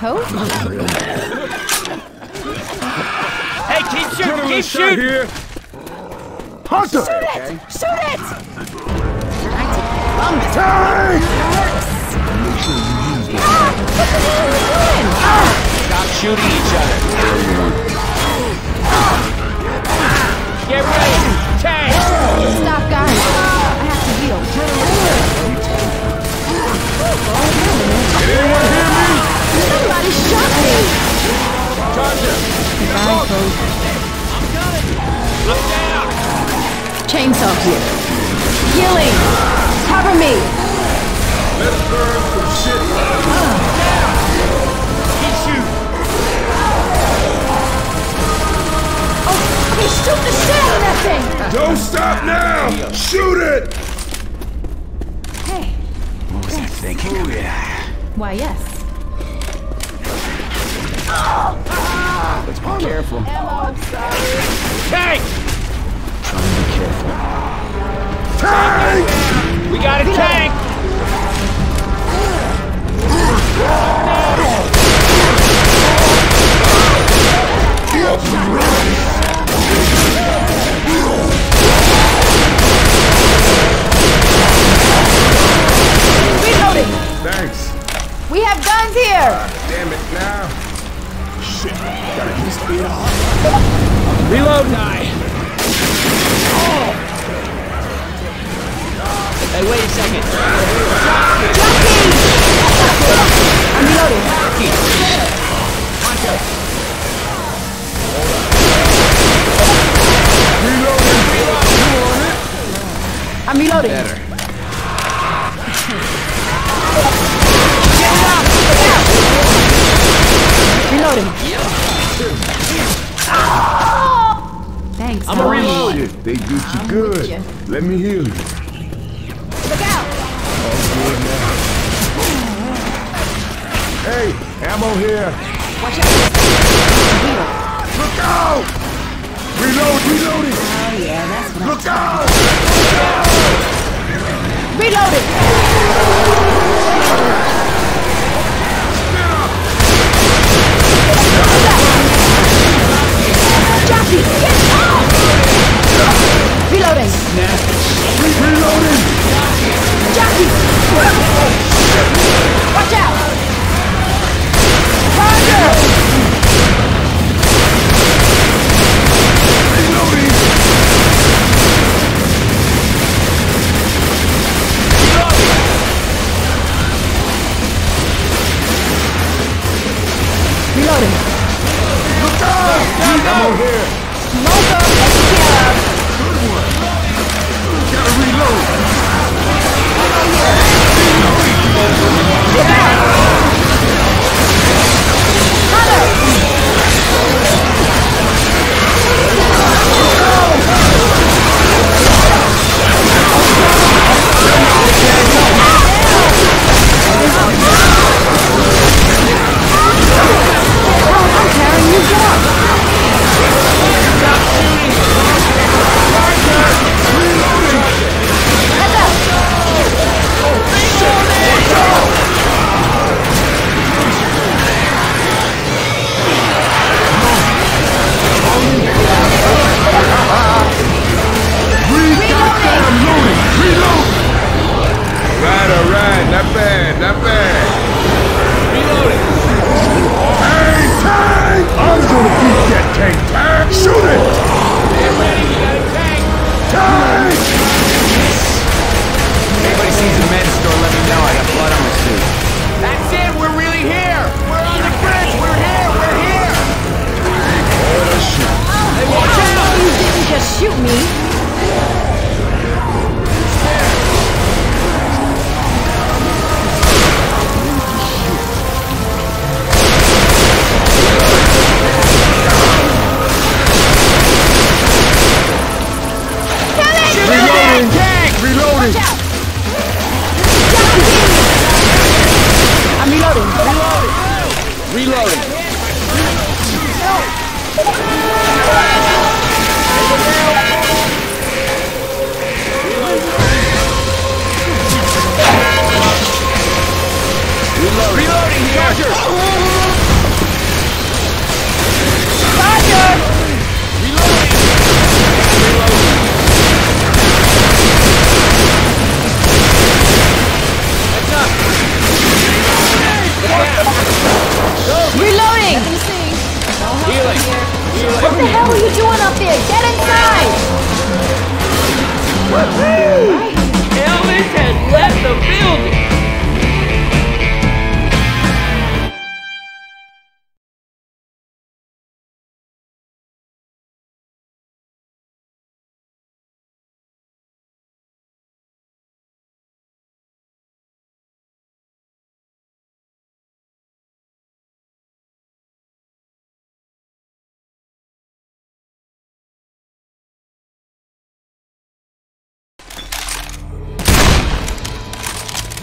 coat? Hey, keep shooting! Keep shooting! Here. Hunter! Shoot it! Shoot it! Tank! Stop shooting each other. Get ready! Tank! Stop, guys. I have to heal. Anyone hear me? Somebody shot me! Charger! Goodbye, Coach. I'm down! Chainsaw here. Healing! Cover me! Let's burn some shit. Keep shooting! Okay, shoot the shit out of that thing! Don't stop now! Shoot it! Hey. What was that thinking? Oh, yeah. Why, yes. Let's be careful. I'm sorry. Tank! Trying to be careful. Tank! We got a tank! Reloading! Thanks. We have guns here! Damn it now. Shit. Gotta keep speed up. Reload! Die! Hey, wait a second. I'm reloading. I'm reloading. Better. Reloading. Thanks. I'm a reload. Shit, they get you I'm good. with you. Let me heal you. Look out! Hey, ammo here. Watch out! Look out! Reloading. Oh yeah, that's what Look out! I'm reloading! Jockey, get out! Reloading! Reloading! Jockey! Watch out! Roger! Reloading!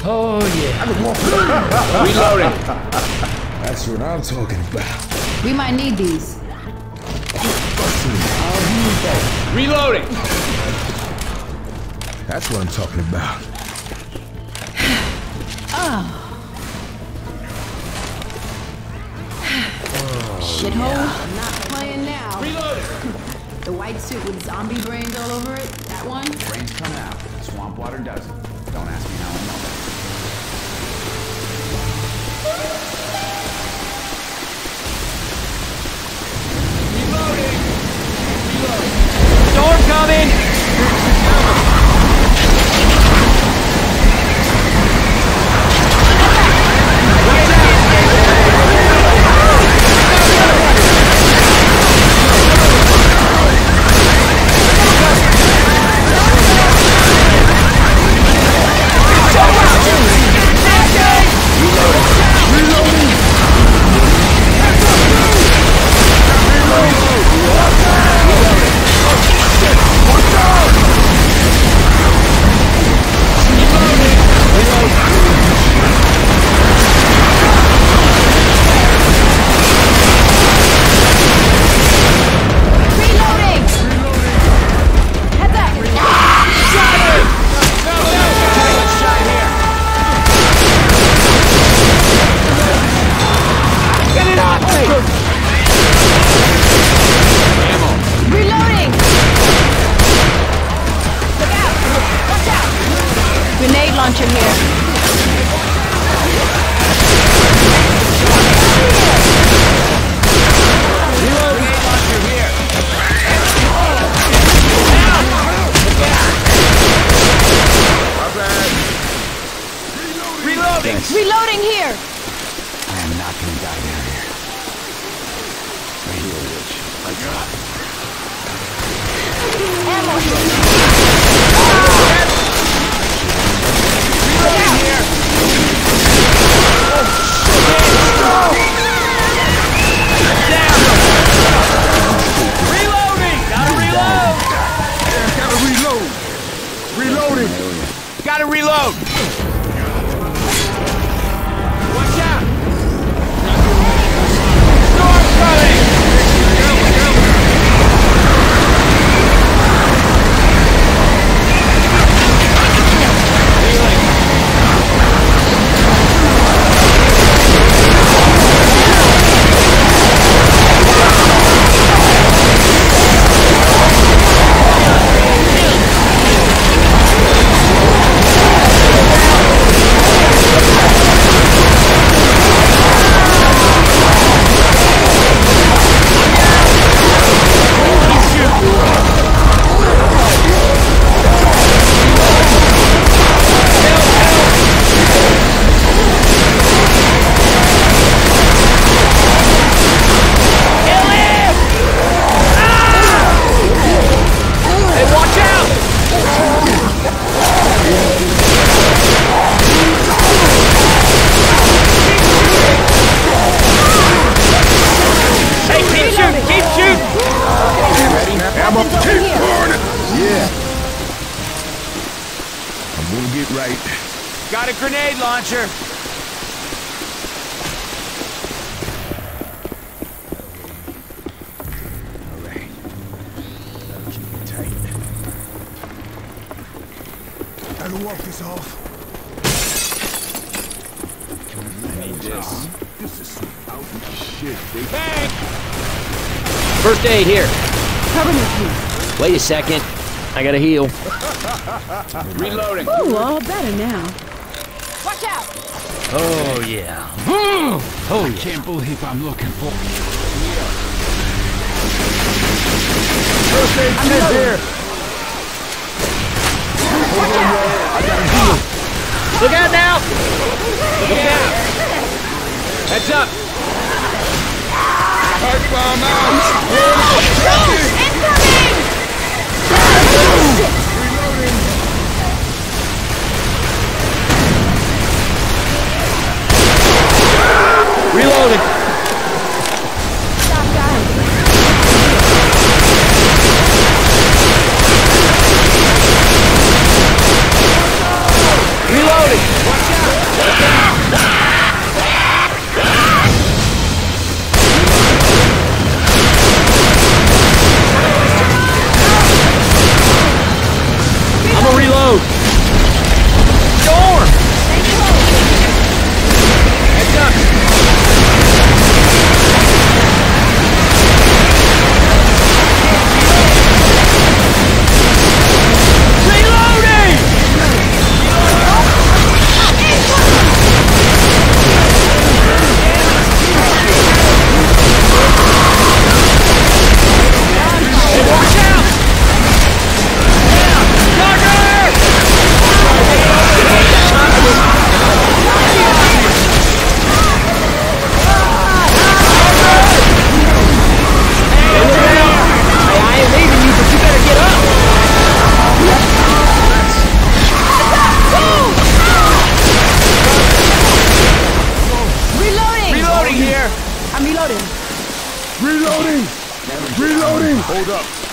Oh, yeah. I can walk. Reloading. That's what I'm talking about. We might need these. Reloading. That's what I'm talking about. Shithole. I'm not playing now. Reloading. The white suit with zombie brains all over it. That one. Brains come out. Swamp water doesn't. Don't ask me how I know that. Storm coming. Grenade launcher here. Reloading here! I am not gonna die down here. Right here, Rich. I got it. Ammo! Gotta reload! Watch out! Storm coming! Got a grenade launcher! Alright. Keep it tight. Gotta walk this off. I need this. This is some out shit, baby. Tank! First aid here. Cover me, please. Wait a second. I gotta heal. Reloading. Ooh, all better now. Watch out! Oh, yeah. Oh, yeah. Can't believe I'm looking for. First aid kit here. Look out now! Look out! Heads up! Pipe bomb out. Incoming! Reloading! Stop, guys. Reloading! Watch out!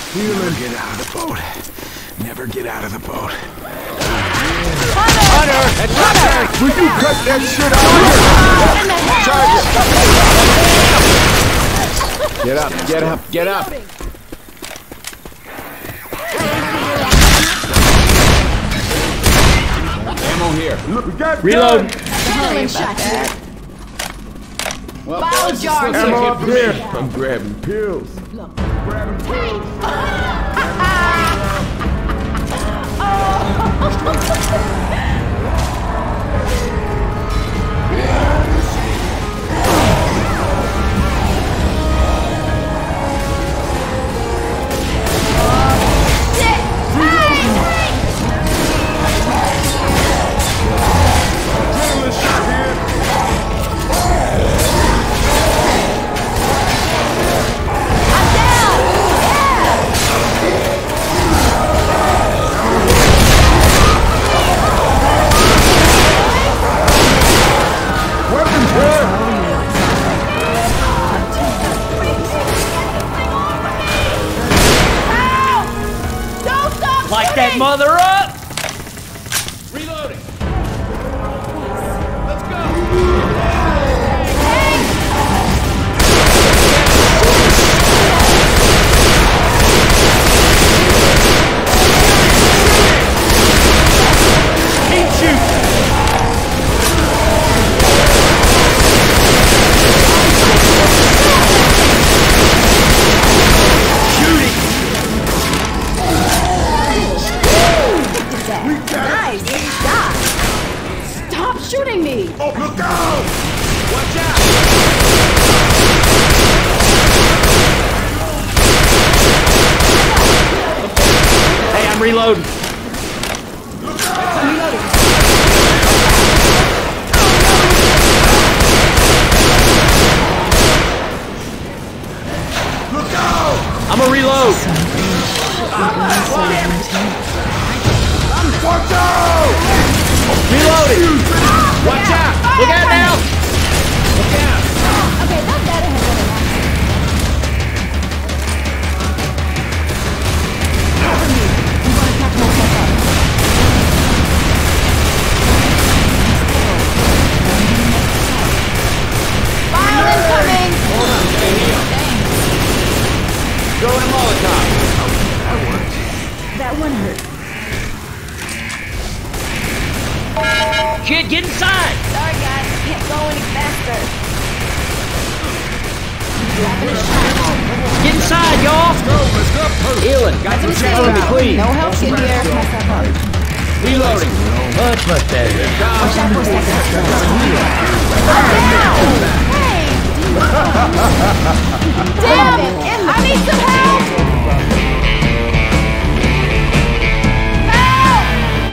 Never get out of the boat. Never get out of the boat. Hunter! Will you cut that shit out? Charge it! Get up, get up, get up! Ammo here. Look, we got Reload! Adrenaline shot here. Well, Bottle jars ammo here. up here. I'm grabbing pills. Grabbing pills. Adrenaline shot here. Weapons here. Don't stop Light that shooting! mother up! Reloading! Let's go! Keep shooting! Nice! Stop! Stop shooting me! Oh, look out! Watch out! Hey, I'm reloading. Look out! I'm a reload. Watch out! Reloading. Watch out! Look out now! Look out! Okay, not that ahead. Cover me. I'm gonna catch myself up. Fire incoming! Throw in a Molotov. That one hurt. Kid, get inside! Sorry guys, can't go any faster. Get inside, y'all! Healing. Got some chest to be clean. No help in here. Reloading. Much better. Watch out for a second. Hey! Damn it! I need some help! Help!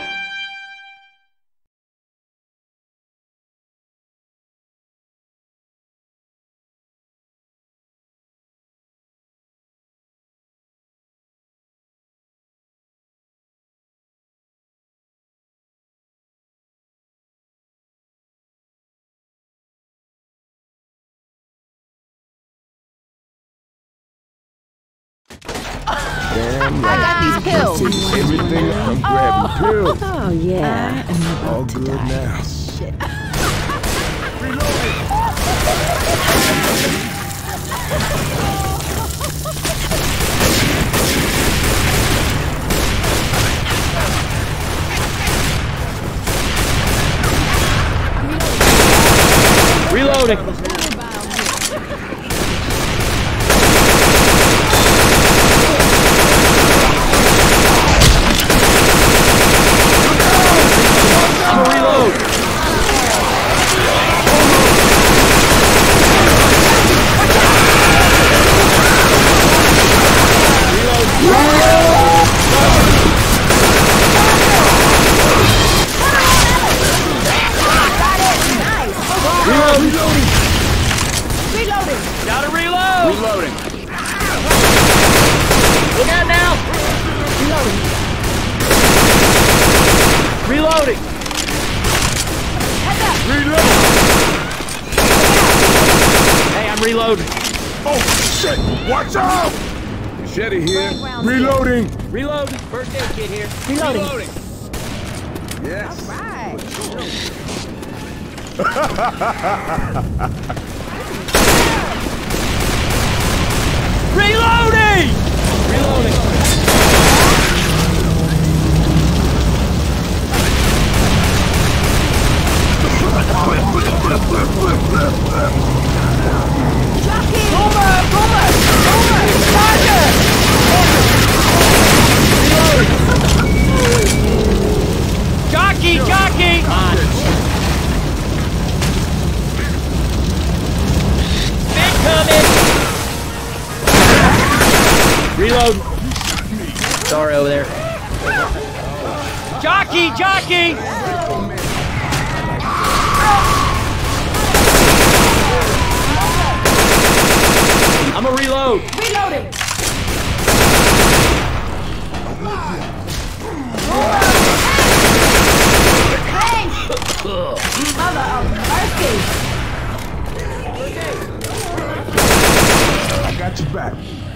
Damn I got these pills. everything. I'm grabbing pills. Oh yeah. All good now. Shit. Reloading. I'm a reload. Reloading. Reloading. Gotta reload. Reloading. Look out now. Reloading. Reload. Hey, I'm reloading. Oh, shit. Watch out. Machete here. Round Reloading. Reload. First aid kit here. Reloading. Yes. Right. Reloading! Reloading. Jockey! Jockey! Incoming! Reload. Sorry over there. Jockey! Jockey! I'm a reload. Reloading. Hey! Mother of mercy! I got your back.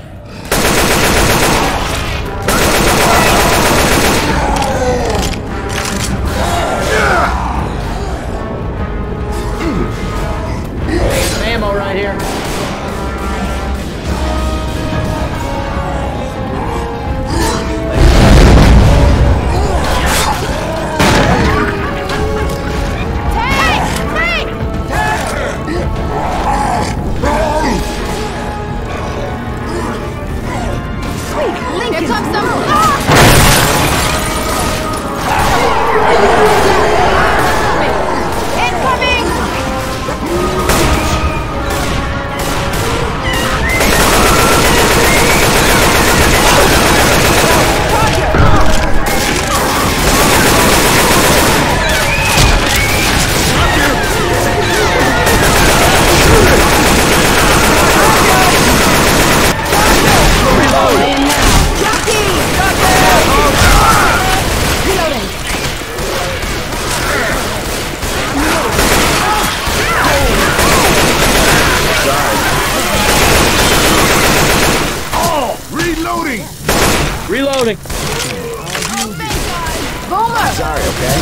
Some ammo right here. Here comes some. Incoming! Reloading. Reloading. Boomer! Sorry, okay?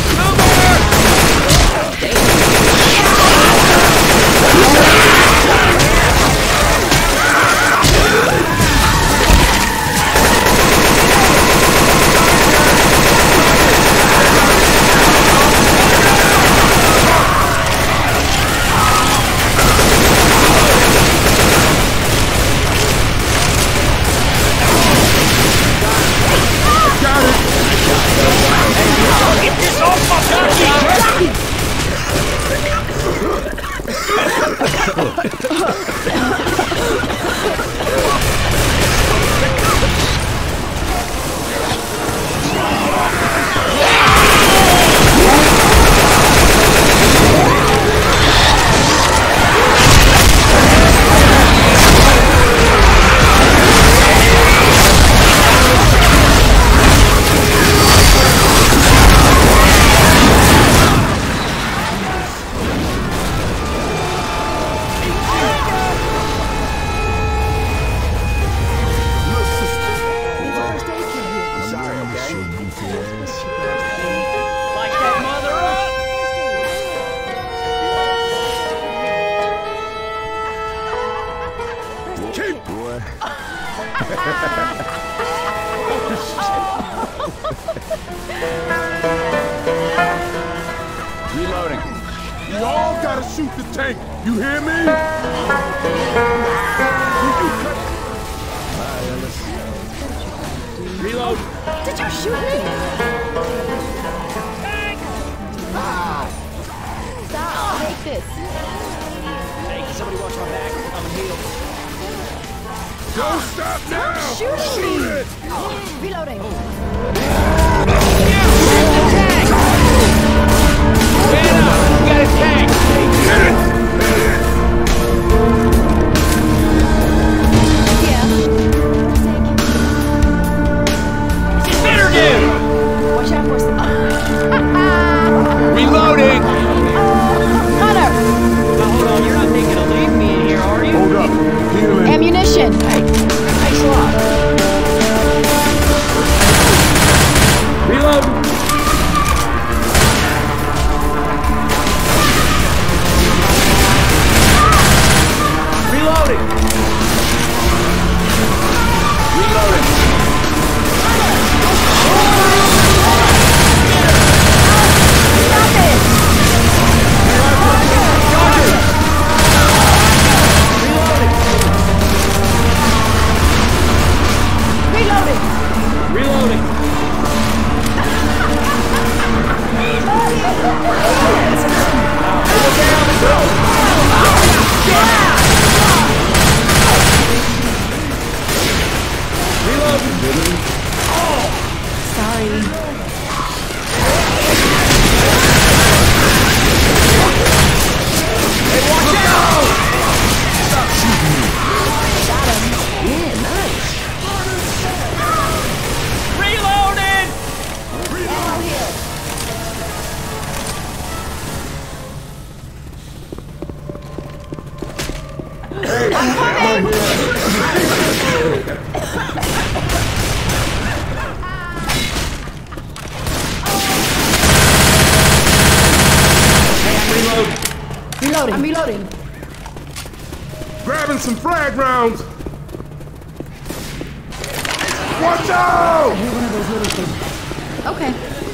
Like that mother up. Keep. Reloading. You all gotta shoot the tank. You hear me? Reload. Did you shoot me? Stop. Take this. Hey, can somebody watch my back? I'm a heel. Don't stop now. shooting Shoot me. it. Reloading. Get up! We got a tank! Get it. Yeah. Consider dude! Watch out for some. Reloading! Hunter! Now hold on, you're not thinking of leaving me in here, are you? Hold up. Healing. Ammunition. Hey, thanks a lot. reloading. I'm reloading. Grabbing some frag rounds. Watch out! I hit one of those little things. Okay.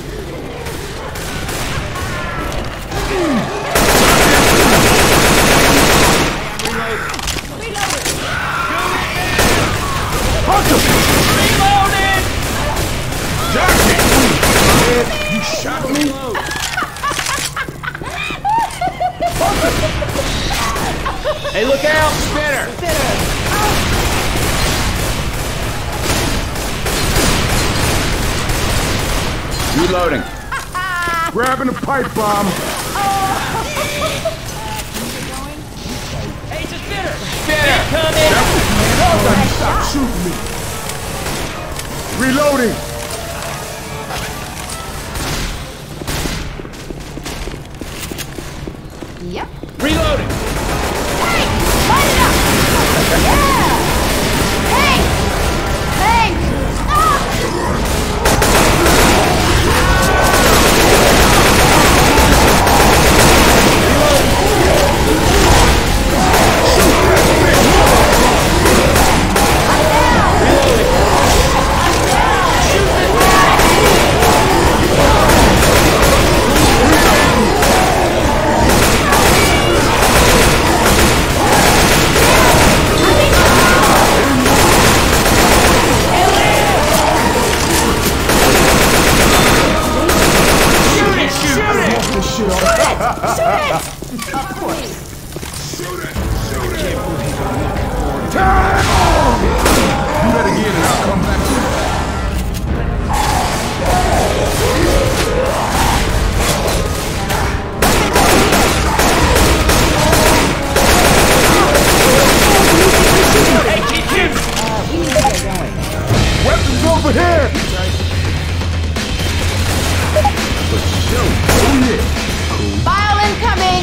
Reloaded! Jockey! Man, you shot me? Hey, look out! Spinner! Reloading. Grabbing a pipe bomb. Hey, it's a spinner! Spinner! Coming! Stop shooting me. Reloading. Yep. Reloading! Hey! Light it up! Yeah! Hey! Hey! Stop! You better get it, I'll come back to you. Hey, keep shooting! Weapons over here! For sure. Oh yeah. File incoming!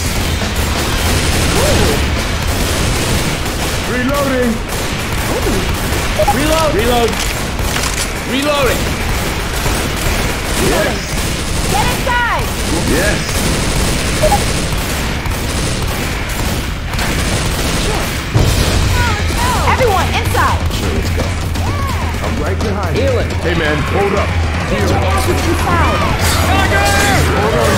Reloading. Reload! Reload! Reloading! Yes. Get inside! Yes. Everyone, inside! Sure, let's go. I'm right behind you. Healing! Hey man, hold up. Get your ass inside! Hold on,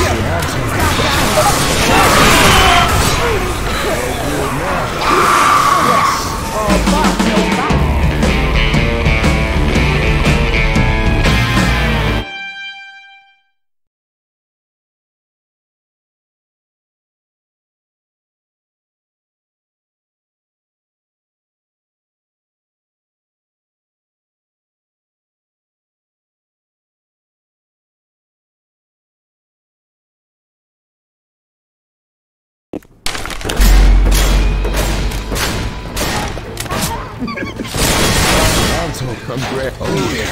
I'm great. Oh yeah.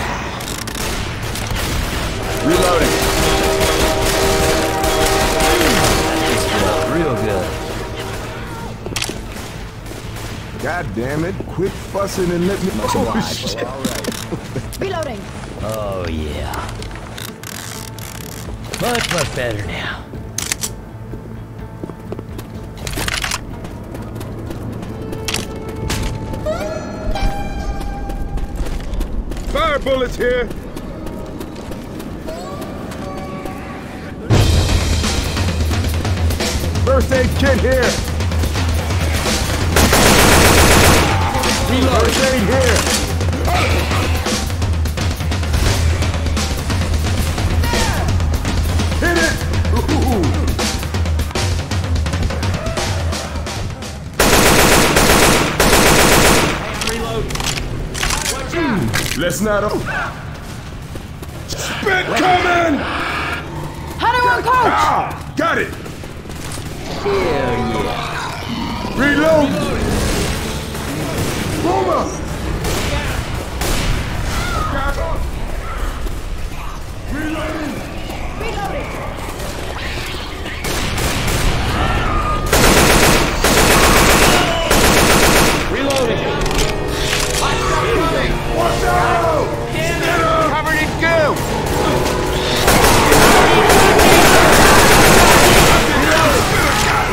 Reloading! Real good. God damn it. Quit fussing and let me. Oh shit. Reloading! Oh, yeah. Much better now. Fire bullets here. First aid kit here. Reload! First aid here. Hit it. Ooh. Reload! Watch out! Let's not. Spit coming. Hunter on coach! Ah, got it. Hell yeah. Reload. Boomer. Reloading. Reloading! Reloading! Watch out. Covered in goo! Got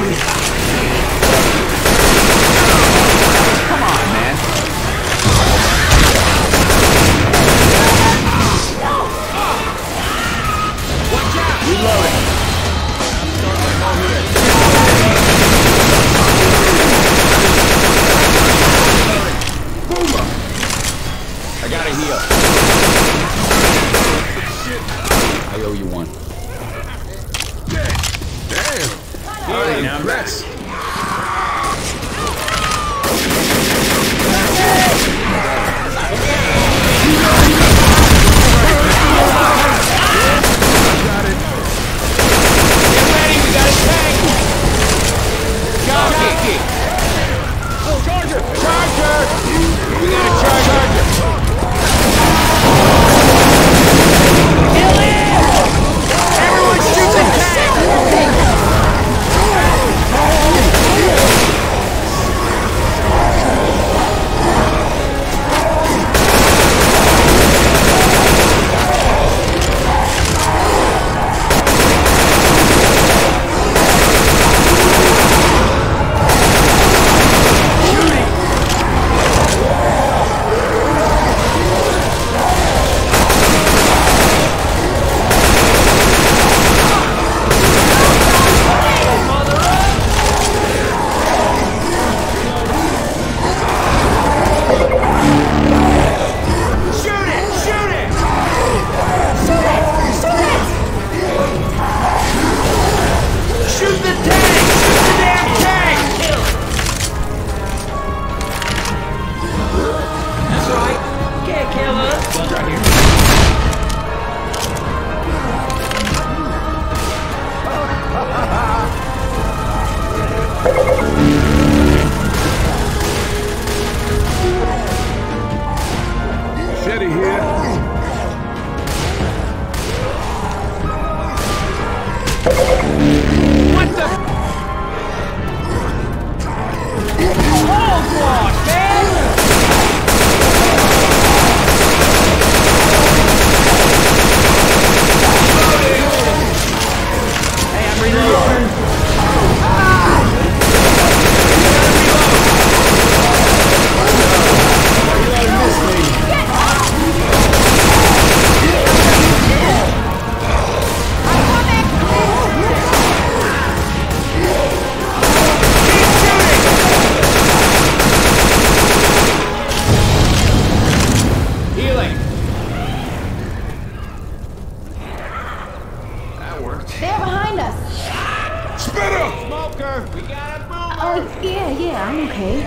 Yeah, I'm okay.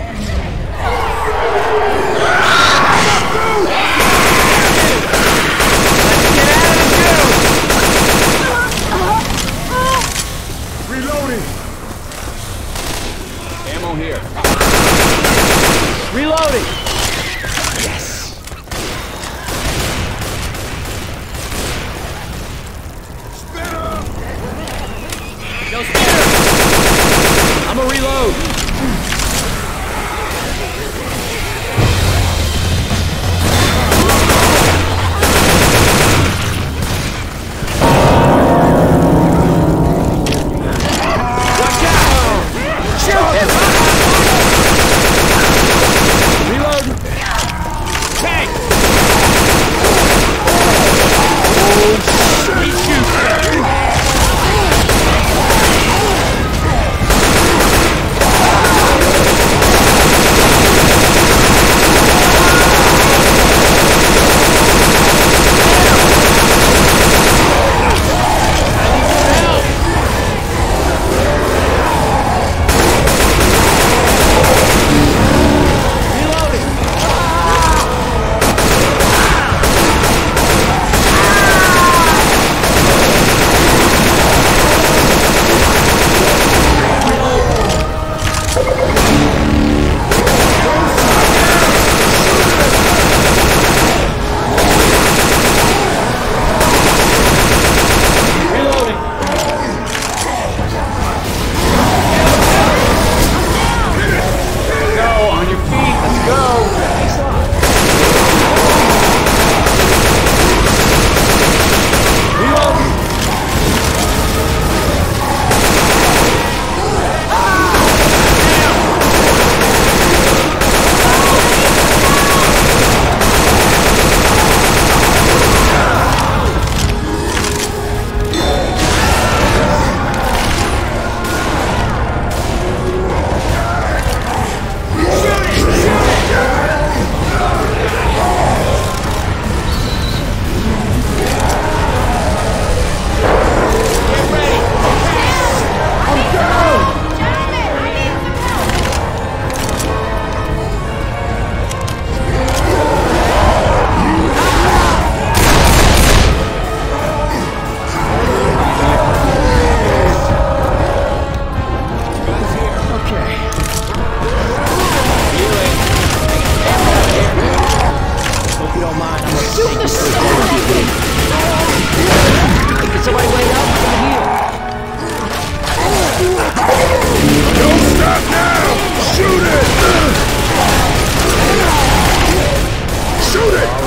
Reloading. Ammo here. Reloading. No spare! I'm a reload! Watch out! Shoot him! Reload! Tank! Oh, he shoots! Shoot it!